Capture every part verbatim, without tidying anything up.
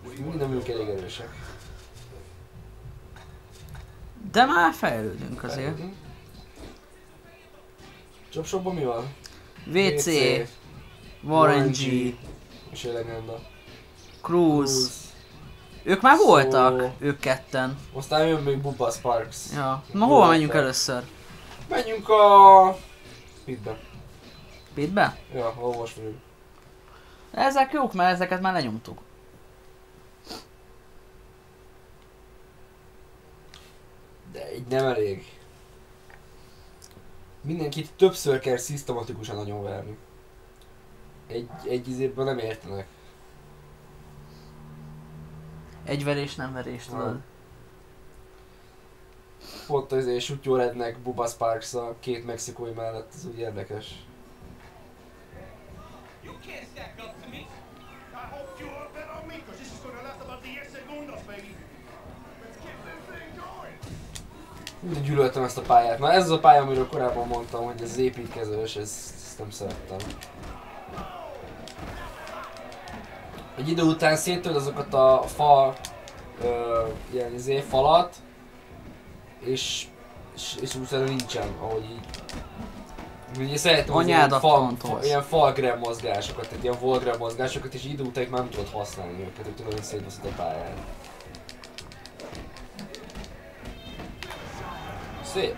Mi nem vagyunk elég erősek. De már fejlődünk azért. Chopshopban mi van? vé cé, Warren G, és a legenda. Cruz. Ők már voltak, So... ők ketten. Aztán jön még Bubba Sparks. Ja. Na hova menjünk először? Menjünk a... Pitbe. Pitbe? Ja, hol most vagyunk. Ezek jók, mert ezeket már lenyomtuk. De így nem elég. Mindenkit többször kell szisztematikusan nagyon verni. Egy, egy izéből nem értenek. Egy verés nem verés, tudod. Pont azért Sutyó Redneck, Bubba Sparks a két mexikói mellett, ez úgy érdekes. Mindig gyűlöltem ezt a pályát. Na ez az a pálya, amiről korábban mondtam, hogy ez építkezős, ezt, ezt nem szerettem. Egy idő után széttöld azokat a fa, ö, ilyen izé, falat, és, és, és utána nincsen, ahogy így. Ugye szeretem az ilyen, fal, fa, ilyen falgrab mozgásokat, tehát ilyen wallgrab mozgásokat, és idő után már nem tudod használni őket, hogy tudod, hogy szétbaszod a pályán. Szép.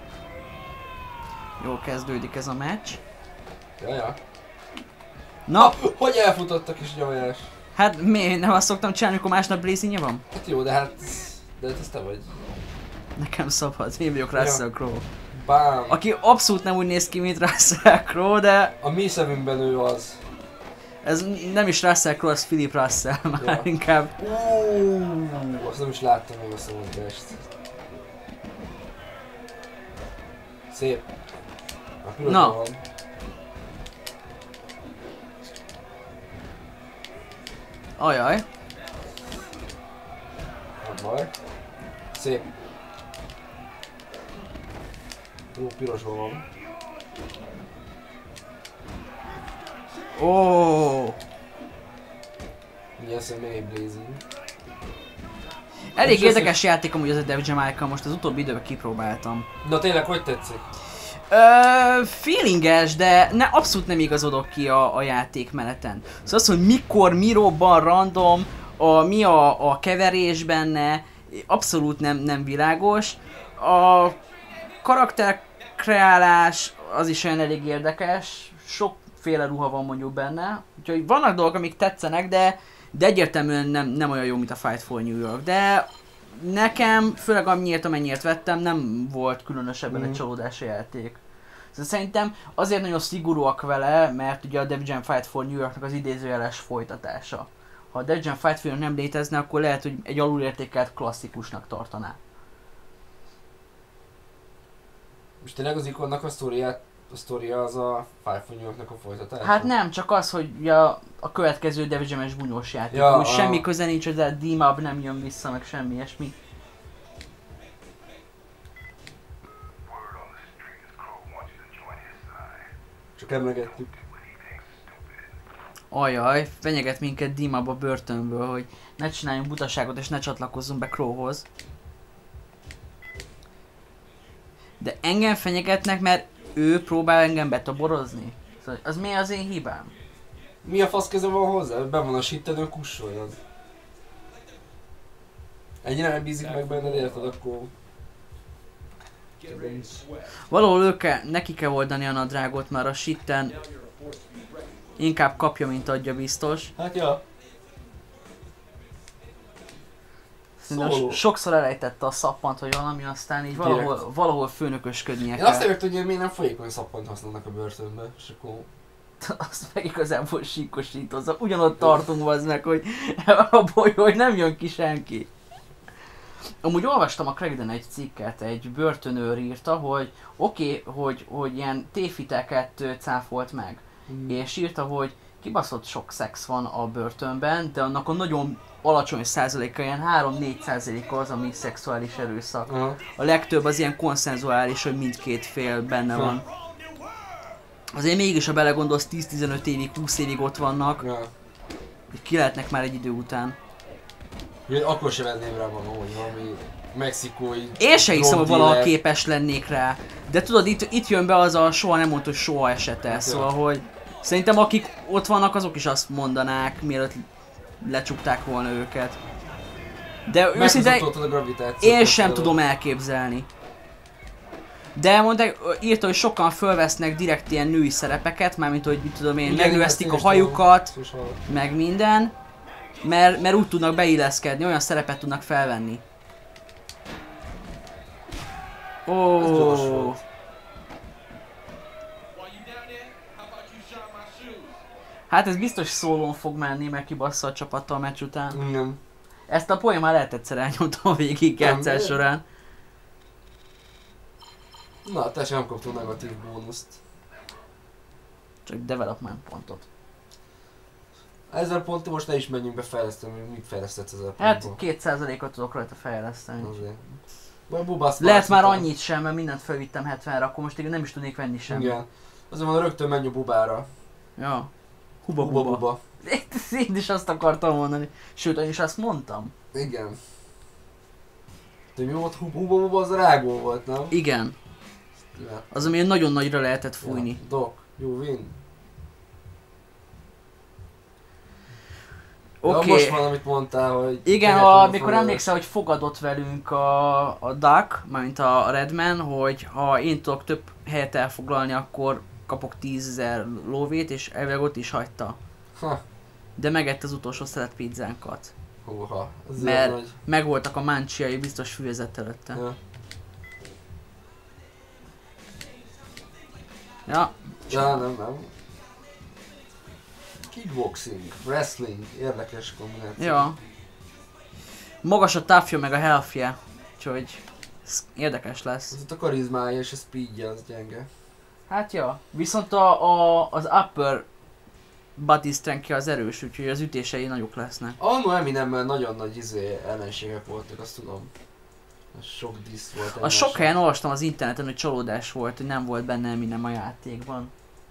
Jól kezdődik ez a meccs. Jaja. Na! Ha, hogy elfutottak is nyomás? Hát mi? Nem azt szoktam csinálni, amikor másnap Blazinje van? Hát jó, de hát... De hát ez te vagy. Nekem szabad, én vagyok Russell Crowe. Bám. Aki abszolút nem úgy néz ki, mint Russell Crowe, de... A mi szemünkben ő az. Ez nem is Russell Crowe, az Philip Russell már ja. inkább. Uuuuh, azt nem is láttam még azt a mozgást. Szép. A na. Van. Ajaj. Nem baj. Szép. Jó, pirosban van. Ó. Oh. Mi az, hogy még egy Blazing. Elég érdekes játék amúgy az a Dev Jamaica, most az utóbbi időben kipróbáltam. Na tényleg, hogy tetszik? Ö, feelinges, de ne, abszolút nem igazodok ki a, a játékmeneten. Szóval az, hogy mikor, mi robban random, a, mi a, a keverés benne, abszolút nem, nem világos. A karakterkreálás az is olyan elég érdekes, sokféle ruha van mondjuk benne. Úgyhogy vannak dolgok, amik tetszenek, de, de egyértelműen nem, nem olyan jó, mint a Fight for New York. De nekem, főleg amiért, amennyiért vettem, nem volt különösebben mm. egy csalódási játék. Szóval szerintem azért nagyon szigorúak vele, mert ugye a Def Jam Fight for New Yorknak az idézőjeles folytatása. Ha a Def Jam Fight for New York nem létezne, akkor lehet, hogy egy alulértékelt klasszikusnak tartaná. Most tényleg az ikonnak a sztoriát, a sztoria az a Fight for New Yorknak a folytatása? Hát nem, csak az, hogy a, a következő Def Jam-es bunyós játék. Ja, Úgy semmi köze nincs, hogy a D-Mob nem jön vissza, meg semmi ilyesmi. Csak emlegettük. Ajaj, fenyeget minket D-Mob a börtönből, hogy ne csináljunk butaságot és ne csatlakozzunk be Crowhoz. De engem fenyegetnek, mert ő próbál engem betoborozni. Szóval az mi az én hibám? Mi a fasz keze van hozzá? Ben van a shittenő, kussoljad. Ennyire nem bízik meg benned, érted, akkor... Valahol ő kell, neki kell oldani a nadrágot, már a shitten inkább kapja, mint adja biztos. Hát ja. Szóval sokszor elejtette a szappant, vagy valami, aztán így valahol, valahol főnökösködnie kell. Én azt értem, hogy miért nem folyékony szappant használnak a börtönbe, és akkor... Azt meg igazából síkosítozza. Ugyanott tartunk az meg, hogy abból, hogy nem jön ki senki. Amúgy olvastam a Craigden egy cikket, egy börtönőr írta, hogy oké, okay, hogy, hogy ilyen tévhiteket cáfolt meg. Hmm. És írta, hogy kibaszott sok szex van a börtönben, de annak a nagyon alacsony százaléka, ilyen három-négy százaléka az, ami szexuális erőszak. Uh-huh. A legtöbb az ilyen konszenzuális, hogy mindkét fél benne uh-huh. van. Azért mégis, ha belegondolsz, tíz-tizenöt évig, húsz évig ott vannak, uh-huh. ki lehetnek már egy idő után. Ugye, akkor sem venném rá van, hogy valami mexikói... Én se hiszem, hogy valaha drogdealer. képes lennék rá. De tudod, itt, itt jön be az a soha nem mondta, hogy soha esete. Hát, Szóval, hogy szerintem akik ott vannak, azok is azt mondanák, mielőtt lecsukták volna őket. De őszintén Meghozott a gravitációt. én sem például. tudom elképzelni. De mondták, írta, hogy sokan fölvesznek direkt ilyen női szerepeket, mármint hogy mit tudom én, Igen, megnövesztik a igen, hajukat, ezt is hallottam. meg minden, mert, mert úgy tudnak beilleszkedni, olyan szerepet tudnak felvenni. Ó. Ez gyors volt. Hát ez biztos szólón fog menni, mert kibassza a csapattal a meccs után. Igen. Ezt a poén már lehet egyszer elnyomtam a végig Nem, játszás de- során. Na, te sem kaptál negatív bónuszt. Csak development pontot. Ezer ponti most ne is menjünk be fejleszteni, hogy mit fejlesztetsz ezer Hát pontból. két százalékot tudok rajta fejleszteni. Azért. Vagy bubasz Lehet már mászik. annyit sem, mert mindent felvittem hetvenre, akkor most igen nem is tudnék venni semmit. Igen. Azért van, rögtön menj a bubára. Ja. Huba Buba buba. buba. Én is azt akartam mondani. Sőt, én is azt mondtam. Igen. De mi volt? Huba huba buba az a rágó volt, nem? Igen. Ja. Az, ami nagyon nagyra lehetett fújni. Ja. Doc, you win. Oké. Okay. Ja, most van, amit mondtál, hogy... Igen, tehet a, a amikor fel- emlékszel, hogy fogadott velünk a, a Duck, mármint a Redman, hogy ha én tudok több helyet elfoglalni, akkor kapok tízezer lóvét, és elvileg ott is hagyta. Ha. De megett az utolsó szelet pizzánkat. Húha, ez Mert- nagy. Megvoltak a máncsiai, biztos fűzett előtte. Ja. Ja, Ja, nem, nem. Kickboxing, wrestling, érdekes kombináció. ja. Magas a toughja, meg a healthje, úgyhogy ez érdekes lesz. Az ott a karizmája és a speedje az gyenge. Hát ja, viszont a, a, az upper body strength az erős, úgyhogy az ütései nagyok lesznek. Anno Eminemmel nagyon nagy izé ellenségek voltak, azt tudom. Sok disz volt. A egymásra. sok helyen olvastam az interneten, hogy csalódás volt, hogy nem volt benne Eminem a játékban.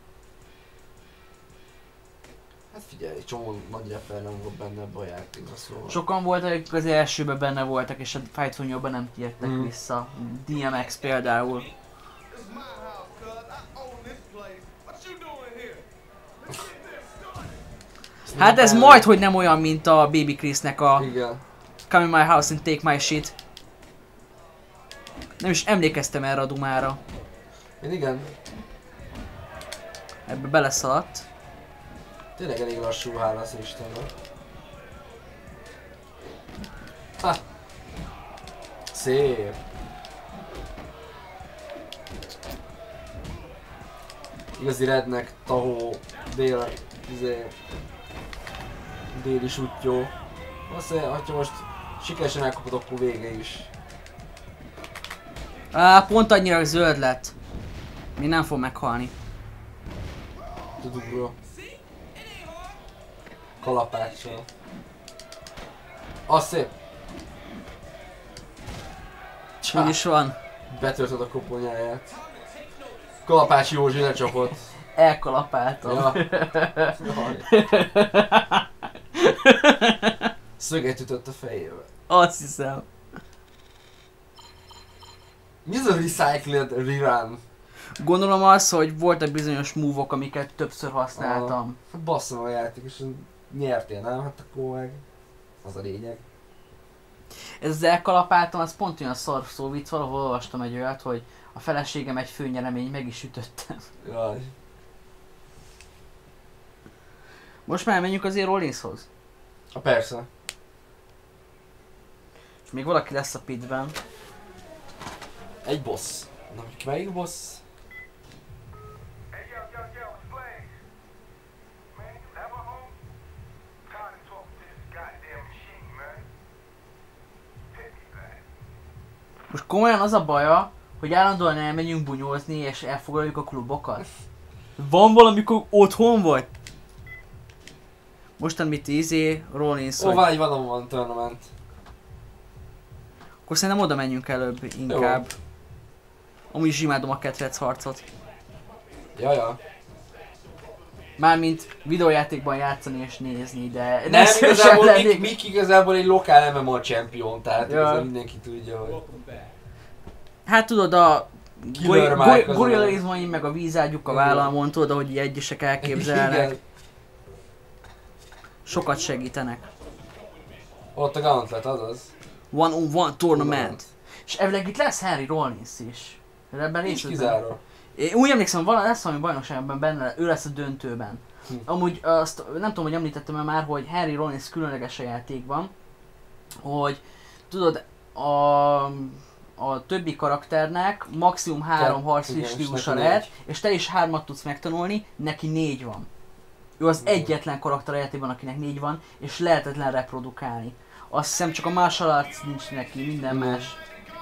Hát figyelj, csomó nagy rapper nem volt benne ebbe a játékban, szóval. Sokan voltak, akik az elsőben benne voltak, és a Fightful-ban nem tértek Mm. vissza. dé em iksz például. Hát ez majd, hogy nem olyan, mint a Baby Chrisnek a Igen. Come in my house and take my shit. Nem is emlékeztem erre a dumára. Én igen. Ebbe beleszaladt. Tényleg elég lassú, hálász Istennek. Ha! Szép! Igazi rednek, tahó, dél, izé, déli sutyó. Azt mondja, hogyha most sikeresen elkapod, akkor vége is. Á, pont annyira zöld lett. Mi nem fog meghalni. Tudunk, bro. Kalapáccsal. Az szép! Úgy is van. Betörted a koponyáját. Kalapács Józsi lecsapott. Elkalapáltam. Ja. Jaj. Szöget ütött a fejébe. Azt hiszem. Mi az a recycled rerun? Gondolom az, hogy voltak bizonyos move-ok, amiket többször használtam. Hát basszom a játék, és nyertél, nem? Hát akkor meg az a lényeg. Ez az elkalapáltam, az pont olyan szar szó vicc, valahol olvastam egy olyat, hogy a feleségem egy főnyeremény, meg is ütöttem. Jaj. Most már menjünk azért Rollinshoz. Ha persze. És még valaki lesz a pitben. Egy boss. Na, melyik boss? Hey, yo, yo, yo, it's Blaze. Man, you ever home? Tired of talking to this goddamn machine, man. Hit me back. Most komolyan az a baja, hogy állandóan elmegyünk bunyózni és elfoglaljuk a klubokat. Van valamikor otthon vagy? Mostan mit izé, Rollins, Ó, hogy... van egy Van One Tournament. Akkor szerintem oda menjünk előbb inkább. Amúgy is imádom a ketrec harcot. Ja, ja. Mármint videójátékban játszani és nézni, de Nem, szívesen igazából lennék. Mik, Mik igazából egy lokál em em á champion, tehát Ja. igazából mindenki tudja, hogy... Hát tudod, a Killer gori- Mike gori- az gorillaizmaim meg a vízágyuk a Igen. vállamon, tudod, ahogy így egyesek elképzelnek. Igen. Sokat segítenek. Ott a Gauntlet, azaz. One on one tournament. És elvileg itt lesz Henry Rollins is. Ebben Nincs részt kizárva. Én úgy emlékszem, van, lesz valami bajnokságban benne, ő lesz a döntőben. Hm. Amúgy azt nem tudom, hogy említettem-e már, hogy Henry Rollins különleges a játékban, hogy tudod, a, a többi karakternek maximum három Ke- harci igen, és stílusa neki lehet, négy. és te is hármat tudsz megtanulni, neki négy van. Ő az Hm. egyetlen karakter a játékban, akinek négy van, és lehetetlen reprodukálni. Azt hiszem csak a martial arts nincs neki, minden Hm. más.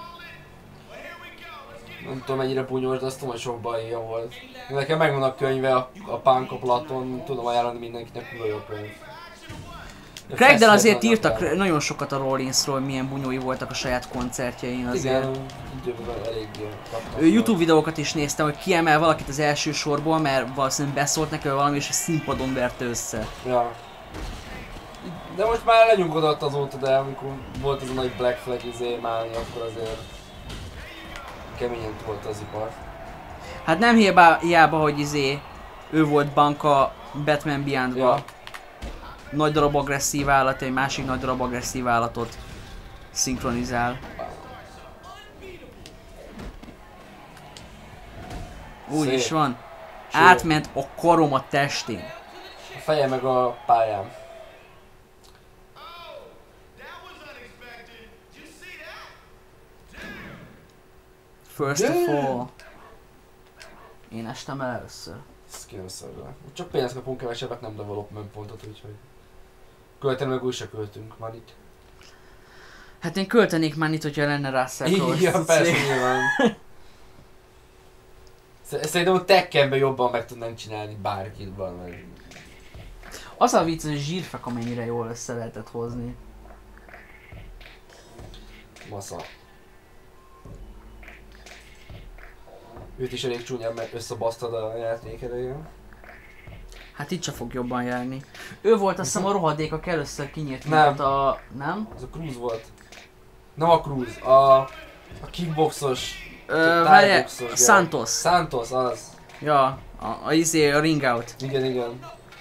Nem tudom mennyire bunyós, de azt tudom, hogy sok bajja volt. Nekem megvan a könyve, a, a Punk a Platon, tudom ajánlani mindenkinek, kurva jó könyv. De Craigden feszült azért nagyon írtak kell. nagyon sokat a Rollinsról, milyen bunyói voltak a saját koncertjein azért. Igen, időben eléggé kaptam. Ő YouTube videókat is néztem, hogy kiemel valakit az első sorból, mert valószínűleg beszólt neki valami, és a színpadon verte össze. Ja. De most már lenyugodott azóta, de amikor volt ez a nagy Black Flag izé málni, akkor azért keményen volt az ipar. Hát nem hiába, hiába hogy izé, ő volt Banka Batman Beyondba. Ja. Nagy darab agresszív állat, egy másik nagy darab agresszív állatot szinkronizál. Úgy Szép. is van. Sőt. Átment a karom a testén. A feje meg a pályám. First of De- all. Én estem el először. Ez kéne szarva. Csak pénzt kapunk kevesebbet, nem development pontot, úgyhogy... Költeni meg úgy se költünk, van itt. Hát én költenék már itt, hogyha lenne rá Cyclops. Igen, persze nyilván. Sz- Szerintem a Tekkenben jobban meg tudnánk csinálni bárkit van meg. Az a vicc, hogy zsírfek amennyire jól össze lehetett hozni. Masza. Őt is elég csúnyán meg összebasztad a játék elején. Hát itt se fog jobban járni. Ő volt azt hiszem a rohadék, aki először kinyírt Nem. minket a... Nem? Az a Cruz volt. Nem a Cruz, a... A kickboxos... Ö, a várjál, thai-boxos gyerek. Santos. Santos, az. Ja, a, a, izé, a ring out. Igen, igen.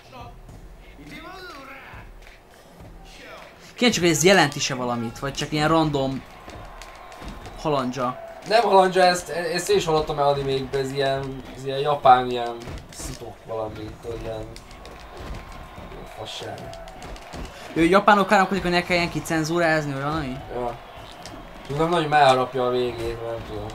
Kérdés csak, hogy ez jelent is-e valamit, vagy csak ilyen random halandzsa. Nem halandja, ezt, ezt én is hallottam el animékben, ez ilyen, ez ilyen japán, ilyen szitok valami, tudod, ilyen... ilyen fasság. Ő japánok káromkodik, hogy ne kelljen kicenzúrázni, vagy valami? Ja. Tudom, nagyon elharapja a végét, nem tudom.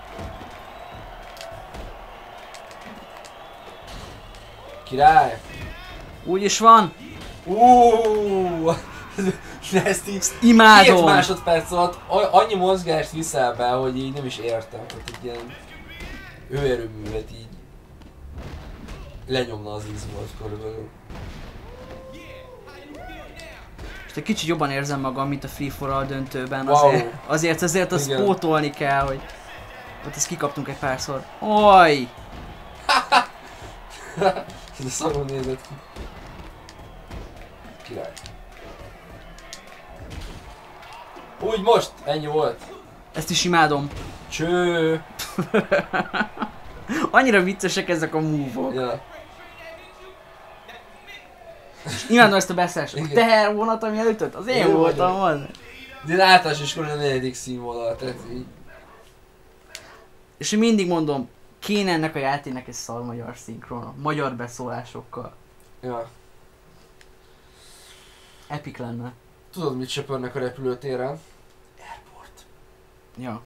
Király! Úgy is van. Uuuuh! Ezt így két Imádom. másodperc alatt a- annyi mozgást viszel be, hogy így nem is értem. Tehát egy ilyen hőerőművet így lenyomna az izmolt körülbelül. Most egy kicsit jobban érzem magam, mint a Free for All döntőben. Wow. Azért, azért, azért azt Igen. pótolni kell, hogy ott ezt kikaptunk egy párszor. Oj! Ez a szarul nézett ki. Király. Úgy most, ennyi volt. Ezt is imádom. Cső. Annyira viccesek ezek a move-ok. Ja. Imádom ezt a beszélést. A Igen. tehervonat, ami elütött, az én Jó voltam az. De én általános iskolai a negyedik színvonal, tehát így. És én mindig mondom, kéne ennek a játéknek egy szar magyar szinkron, magyar beszólásokkal. Ja. Epic lenne. Tudod mit söpörnek a repülőtéren? Airport. Ja.